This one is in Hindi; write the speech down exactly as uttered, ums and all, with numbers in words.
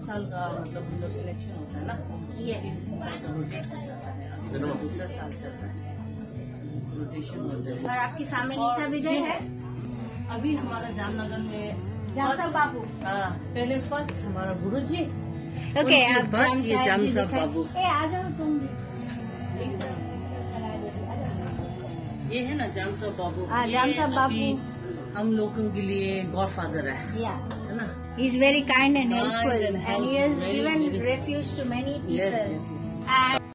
साल का मतलब हम लोग इलेक्शन होता है ना, यस, तीन साल का रोटेट हो जाता है, अभी तो दूसरा साल चल रहा है, रोटेशन होता है। और आपकी फैमिली सब इधर है? अभी हमारा जामनगर में जाम साहब बाबू। हाँ, पहले फर्स्ट हमारा गुरु जी। ओके, आप जाम ये साहब जाम जी साहब दिखाएं। बाबू। ए आ जाओ तुम भी। ये है ना जाम साहब बाबू। हाँ, जाम साहब ये बाबू। अभी हम लोगों के लिए गॉडफादर है, या है ना। He is very kind and Kind helpful and and he has helpful, very, given very- refuge to many Yes, people yes, yes. and